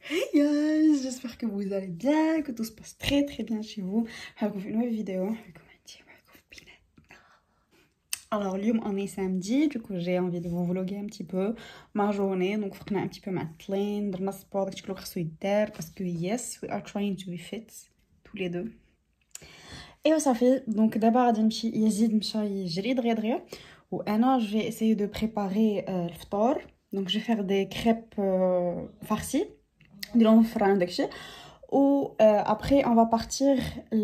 Hey guys, j'espère que vous allez bien, que tout se passe très très bien chez vous. Je vais une nouvelle vidéo. Alors, on est samedi, du coup j'ai envie de vous vlogger un petit peu ma journée. Donc, on a un petit peu معطلين, درنا sport, داكشي كله خصو يدار parce que yes, we are trying to be fit tous les deux. Et ça fait donc d'abord غادي نمشي يزيد مشى يجري دغيا وانا je vais essayer de préparer الفطور. Donc je vais faire des crêpes farcies. نديرهم في الفران داكشي و après on va partir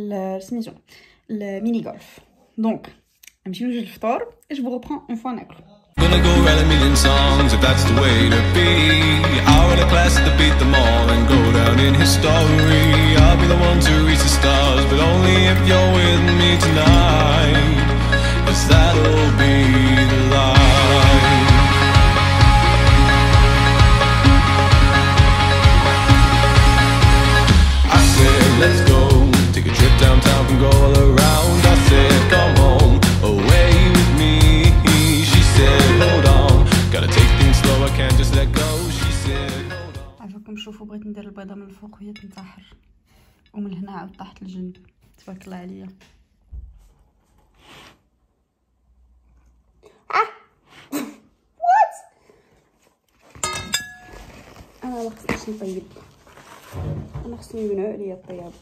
le mini golf. Donc نمشيو نجي الفطور et je vous reprends une fois ناكل. Gonna go write a million songs if that's the way to be. Out of the class to beat them all and go down in history. I'll be the one to reach the stars, but only if you're with me tonight. 'Cause that'll be the light. I said, let's go, take a trip downtown and go all around. I said, come home, away with me. She said, hold on, gotta take things slow, I can't just let go. She said, hold on. عافاكم تشوفوا بغيت ندير البيضه من الفوق وهي تنتحر ومن هنا عاود طاحت الجنب. تبارك الله عليا. وات انا ما خصنيش نطيب، انا خصني يبنعوا عليا الطياب.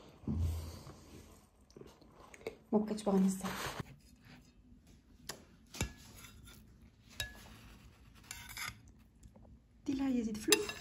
ما بقيتش باغا نهزها. دي لها يزيد فلوس.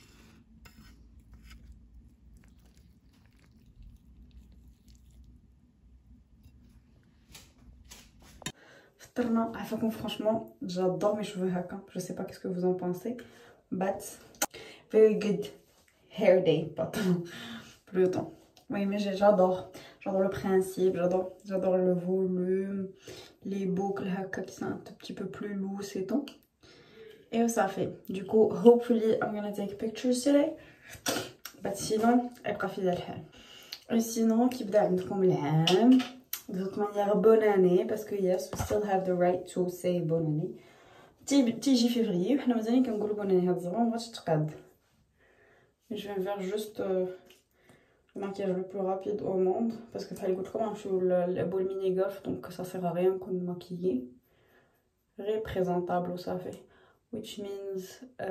فطرنا. عافاكم فرانشمون j'adore mes cheveux هكا. je sais pas qu'est-ce que vous en pensez but very good hair day but plutôt oui mais j'adore le principe, j'adore le volume, les boucles هكا qui sont un tout petit peu plus loose et tout. Et ça fait du coup hopefully I'm gonna take pictures today but sinon ابقى في ذا الحال. et sinon كيبدا عندكم العام de toute manière bonne année parce que yes we still have the right to say bonne année. تيجي février وحنا مازالين كنقولوا bonne année. هاد الزمان مبغاتش تقاد. je vais faire juste le maquillage le plus rapide au monde parce que بحال قلت لكم نمشيو لبول ميني غولف donc ça sert à rien نكون ماكيي غير présentable وصافي. which means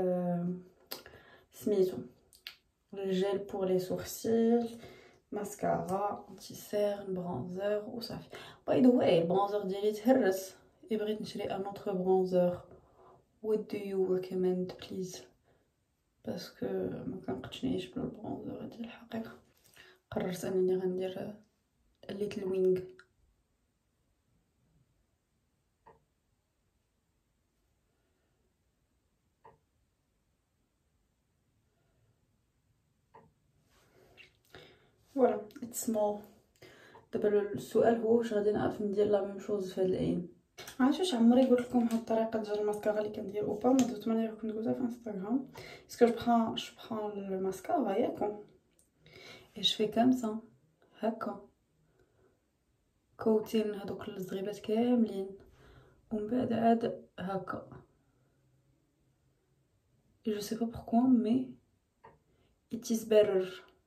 سميتو الجel pour les sourcils, mascara, anti-cerne, bronzer وصافي. by the way البرونزر ديالي تهرس et بغيت نشري un autre bronzer. what do you recommend please parce que ما كنقتنيش بالبرونزر ديال الحقيقه. قررت انني غندير ليتل وينغ. فوالا اتس سمول. دابا السؤال هو واش غادي نعرف ندير لا ميم شوز في هاد العين. عرفتوا واش عمري قلت لكم هاد الطريقه ديال الماسكارا اللي كندير او با ما دوت مانيير كنت قلتها في انستغرام. اسكو جو بران الماسكارا ياكم et je fais comme ça هكا كوتين هذوك الزغيبات كاملين ومن بعد عاد هكا. et je sais pas pourquoi mais it is better.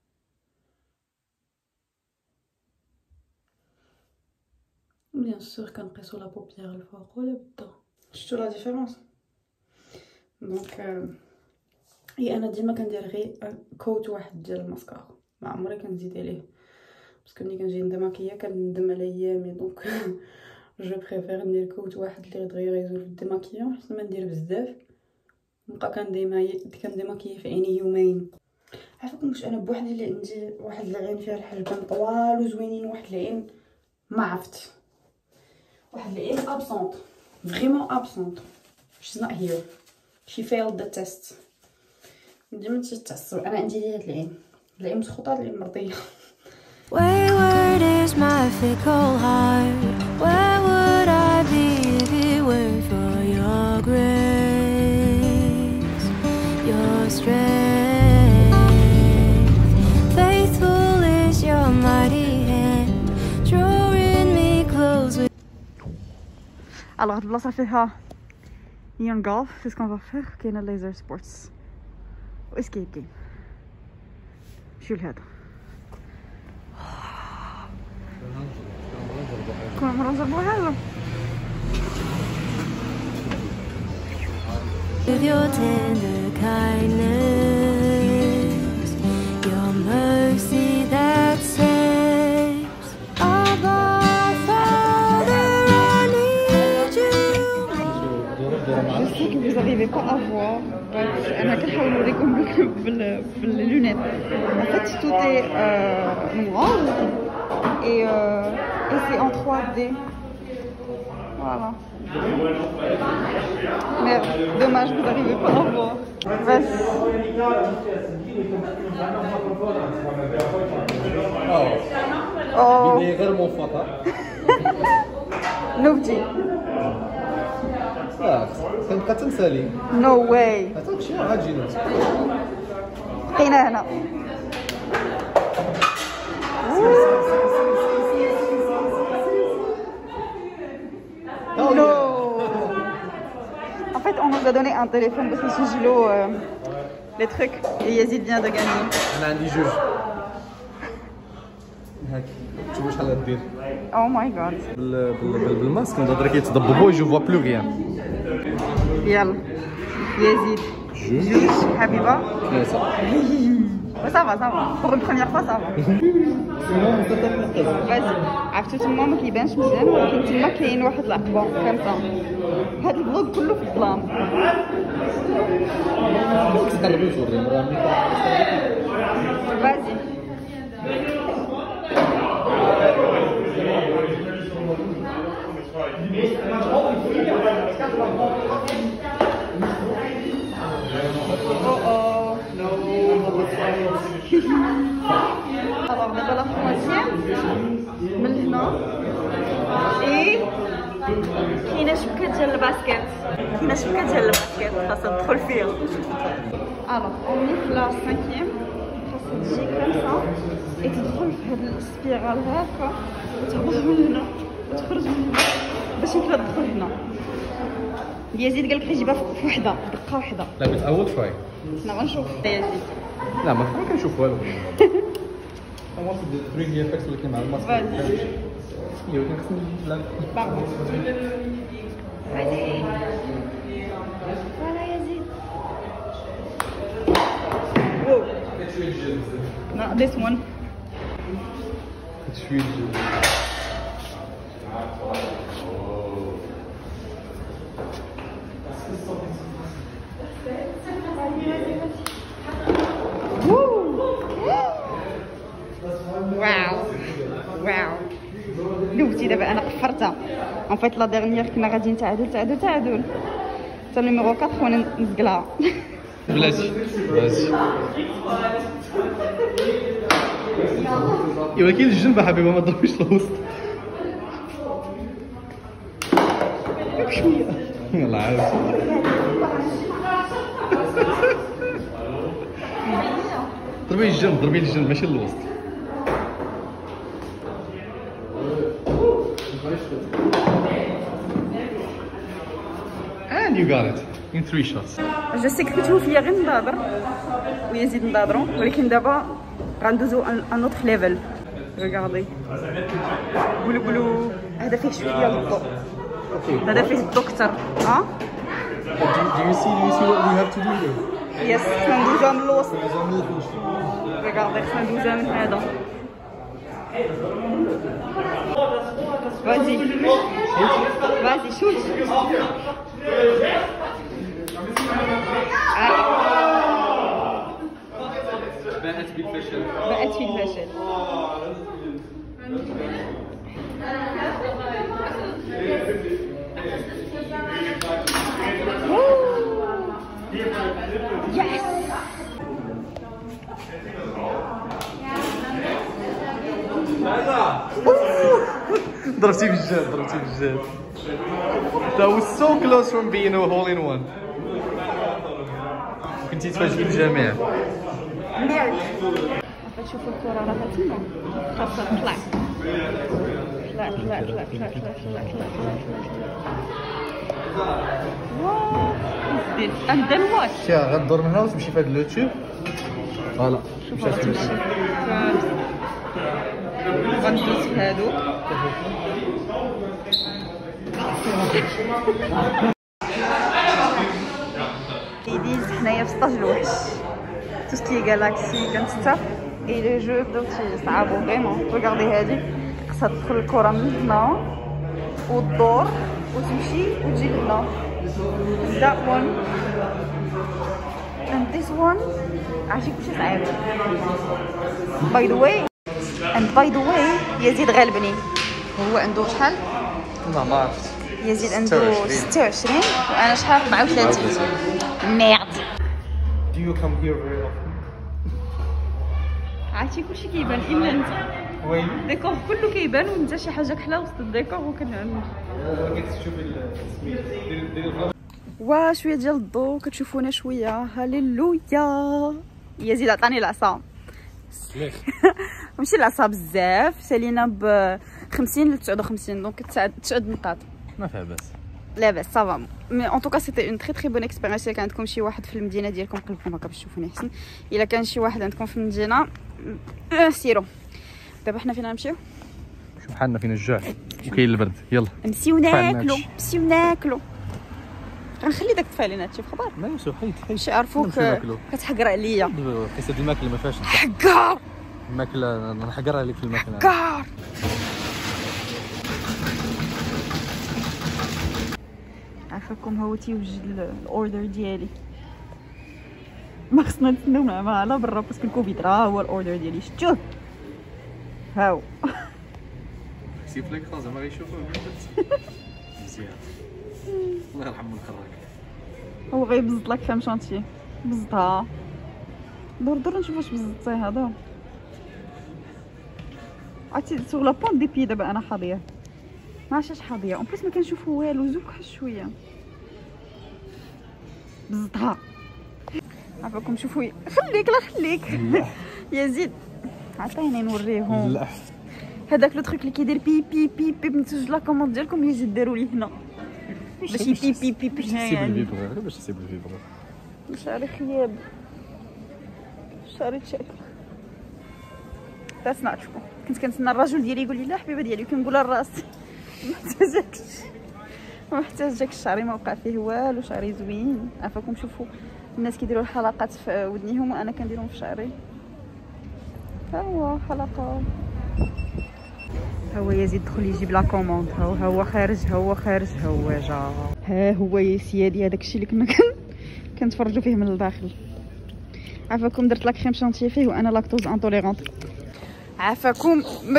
bien sûr كنقيسو لا بوبيير الفوق ولا بدا. شفتوا لا ديفيرونس. دونك انا ديما كندير غير كوت واحد ديال الماسكارا ما عمري كنزيد عليه باسكو ملي كنجي ندماكيا كندم على ايامي دونك جو بريفير ندير كوت واحد اللي دغيا يزول في الديماكيا حتى ما ندير بزاف نبقى كنديماكيا في عيني يومين. عارفكم واش انا بوحدي اللي عندي واحد العين فيها الحجبان طوال وزوينين واحد العين ما عرفت واحد العين absent vraiment absent. she's not here, she failed the test. ديما تتعصب. انا عندي هاد العين مسخوطه العين مرضيه. Wayward is my fickle heart. Where would I be if it weren't for your grace, your strength? Faithful is your mighty hand, drawing me close with. Alors هاد البلاصه فيها NeonGolf. c'est ce qu'on va faire. كاينه laser sports و escape game. شو لهذا؟ كل مرة نجربو هذا. With your tender kindness, your mercy that saves. Abba, Father, I need you. Je sais que vous n'arrivez pas à voir. أنا كنحاول نوريكم باللونات. En fait, tout est noir et c'est en 3D. Voilà. Merde, dommage, vous n'arrivez pas à voir. Vas-y. Oh. نوبتي. كنبقى تنسالي. No way. هذاك الشيء غتجينا. بقينا هنا. Non. En fait, on nous a donné un téléphone parce que c'est Gilo les trucs et Yazid vient de gagner. أنا عندي جوج. هاك شوفوا شحال غدير. Oh my god. بالماسك نقدر كيتضببوا جو فوا بلو غيان. يلا Yazid. جوج حبيبة. ثلاثة. Ça va. Pour une première fois, ça va. Vas-y. عرفتو تما ما كيبانش مزيان ولكن تما كاين واحد العقبة كامسة. هاد الفلوق كله في الظلام. Vas-y. Alors d'abord la troisième من هنا et كاينه شبكه ديال الباسكيت خاصها تدخل فيها. Alors on est في la cinquième خاصها تجي كامسة et تدخل في هاد السبيرال هاكا وتخرج من هنا وتخرج من هنا باش يمكن تدخل هنا. يزيد قالك غيجيبها في وحده دقه وحده. لا بتأول شوي. حنا غنشوف يزيد. لا ما كنشوف والو. I want to bring the effects ولكن مع الماسك. ولكن خصني نلعب. باردون. فوالا يزيد. No, this one. شوي الجو. واو دوبتي دابا انا قفرتها. ان فيت لا ديرنيير كنا غاديين تعادل حتى نيميرو 4 وانا نزقلها. بلاتي ايوا كاين الجنب حبيبه ما تضربيش الوسط. شويه يلا عاود. ضربي الجنب ماشي الوسط. And you got it in 3 shots. جو سي كنتو فيا غير نضادر ويزيد نضادرو ولكن دابا غندوزو ان اوتر ليفل. ريغاردي بلو هذا فيه شويه ديال الضوء. هذا فيه الضوء كثر. ها Do you see what we have to do here? يس ندوزها من الوسط. ريغاردي خصنا ندوزها من هذا. Vas-y, shoot. بقت بالفشل. Yes. ضربتي بالجهد. That was so close from being a hole in one. كنتي تفاجئي الجميع. شوفوا الكرة راها تما خاصها تطلع. واو. And then what? غدور من هنا وتمشي في هذا اليوتيوب. فوالا شوفوا غتمشي غندوز في هادو كيديز حنايا في سطاج الوحش تو سكي غالاكسي كنتتا اي لي جو بداو تيصعبوا فريمون ريغاردي هادي خاصها تدخل الكره من هنا وتدور وتمشي وتجي لهنا that one and this one عرفتي كلشي صعيب by the way يزيد غالبني هو عنده شحال ما عرفت يزيد عنده 26 وانا شحال 34 ميرد Do you come here very often? عرفتي كلشي كيبان الا انت وين؟ الديكور كله كيبان وانت شي حاجه كحله وسط الديكور وكنعلم كتشوفي السميت ديال الفلوق وشويه ديال الضوء كتشوفونا شويه هاليلويا يزيد عطاني العصا ماشي العصا بزاف سالينا ب 50 ل 59 دونك 9 نقاط ما فيها باس لا باس صافا مي ان توكا سيتي اون تري بون اكسبيريونس. الا كان عندكم شي واحد في المدينه ديالكم قلبكم هكا باش تشوفوني احسن. الا كان شي واحد عندكم في المدينه سيروا. دابا حنا فين غنمشيو؟ شوف حالنا فين الجوع وكاين البرد. يلا نمشيو ناكلو غنخلي داك الطفالين هادشي في خبر ما يوسف حيد باش يعرفوك كتحقر عليا حيت هاد الماكله ما فيهاش حقار الماكله نحقرها لك في الماكله حقار. عافاكم هو تيوجد الاوردر ديالي ما خصنا نتسناو مع على برا باسكو الكوفيد راه هو الاوردر ديالي شتوه هاو سيف لك خلاص ما غيشوفوه مزيان الله يرحم من خراك. هو غيبزط لك كام شانتي بزطها دور نشوف واش بزطتيها دور عرفتي سوغ لا بون دي بي. دابا انا حاضيه ما عرفتش حاضيه اون بليس ما كنشوفو والو زوك شويه بزطها عافاكم شوفوا خليك لا خليك يزيد عطيني نوريهم لا هذاك لو تروك اللي كيدير بي بي بي بي نتسجل لا كوموند ديالكم يزيد داروا لي هنا باش بي بي بي بي يعني باش تسيب الفيبر شعري خياب شعري تشاك بس نعرفو كنت كنتسنى الرجل ديالي يقول لي لا حبيبه ديالي كنقولها لراسي ما محتاجكش شعري ما وقع فيه والو شعري زوين. عافاكم شوفوا الناس كيديروا الحلقات في ودنيهم وانا كنديرهم في شعري. ها هو حلقه هو يزيد دخل يجيب لا كوموند هو خارج هو جا ها هو يا سيادي هذاك الشيء اللي كنا كنتفرجوا فيه من الداخل. عافاكم درت لا كريم شانتيي فيه وانا لاكتوز انتوليرونت. عافاكم ما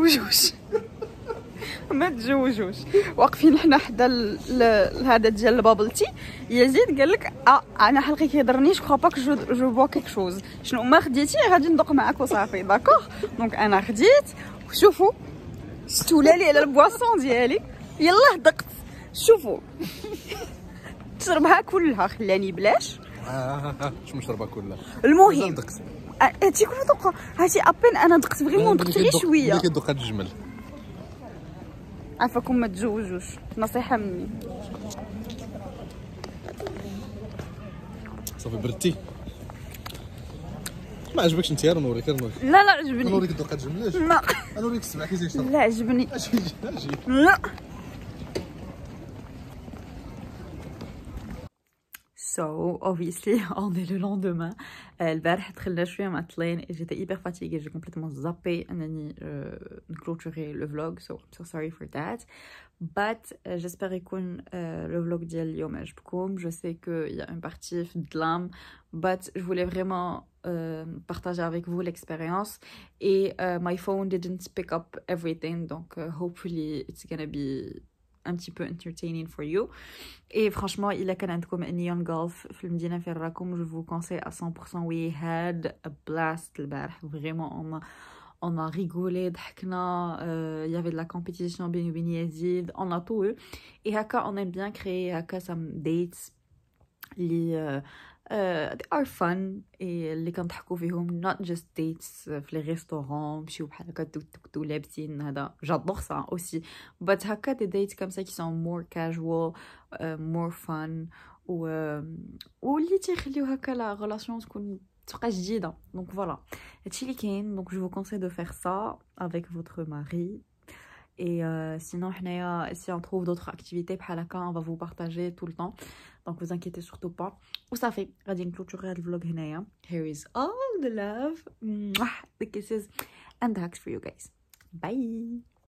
تجوجوش واقفين حنا حدا هذا ديال البابل تي. يزيد قال لك انا حلقي كيضرني جو كرو با كو جو بوا كيك شوز شنو ما خديتي غادي ندوق معاك وصافي داكوغ. دونك انا خديت وشوفوا شتولالي على البواسون ديالي يلاه دقت شوفوا تشربها كلها خلاني بلاش شنو نشربها كلها المهم هاتي كل دوقه هاتي ابين انا دقت فريمون دقت غير شويه اللي كيدوق هاد الجمل. عافاكم ما تزوجوش نصيحه مني صافي بردتي ما عجبكش انت؟ انا نوريك لا عجبني نوريك دوق هاد الجمل لا نوريك السبع كيفاش يشرب لا عجبني اجي لا. So obviously on est le lendemain. البارح دخلنا شويه معطلين et j'étais hyper fatiguée, j'ai complètement zappé انني نكلوتوري le vlog, so I'm so sorry for that. But j'espère يكون le vlog ديال اليوم عجبكم. Je sais que il y a une partie في الظلام but je voulais vraiment partager avec vous l'expérience et my phone didn't pick up everything, donc hopefully it's gonna be un petit peu entertaining for you. Et franchement, il a كان عندكم NeonGolf في المدينة فين راكم, je vous conseille à 100%. We had a blast البارح, vraiment on a rigolé, ضحكنا, il y avait de la compétition بيني وبين يزيد, on a tout eu. Et هكا on aime bien créer هكا some dates اللي they are fun اللي كنضحكوا فيهم, not just dates في لي ريستورون نمشيو بحال هكا توك لابسين. هذا j'adore ça aussi, but هكا des dates comme ça qui sont more casual, more fun, واللي تيخليو هكا لا relation تكون تبقى جديدة. Donc voilà, هادشي اللي كاين. Donc je vous conseille de faire ça avec votre mari. Et sinon si on trouve d'autres activités بحال هكا on va vous partager tout le temps. Donc vous inquiétez surtout pas. وصافي غادي نكلوتوري هاد الفلوغ هنايا. Here is all the love, the kisses and the hugs for you guys. Bye.